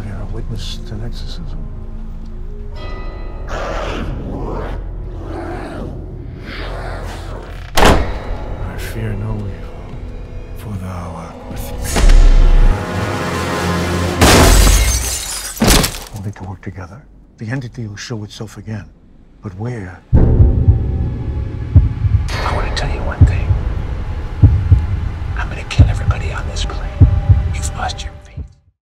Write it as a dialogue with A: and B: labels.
A: Have you ever witnessed an exorcism? I fear no evil, for thou art with me. Only to work together, the entity will show itself again. But where?